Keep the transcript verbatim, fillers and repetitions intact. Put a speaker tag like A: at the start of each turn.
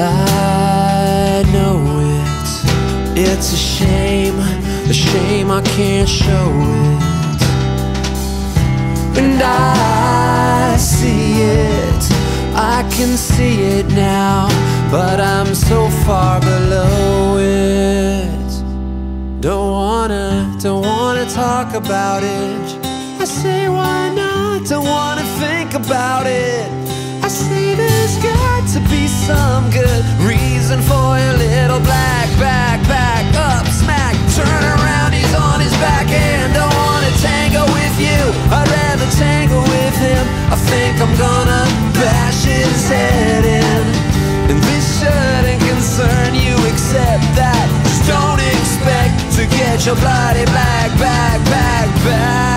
A: I know it, it's a shame, a shame I can't show it. And I see it, I can see it now, but I'm so far below it. Don't wanna, don't wanna talk about it. I say why not, don't wanna think about it. I say there's got to be some good reason for your little black back, back up, smack, turn around, he's on his back and don't wanna tango with you. I'd rather tango with him. I think I'm gonna bash his head in. And this shouldn't concern you except that just don't expect to get your bloody black back, back, back.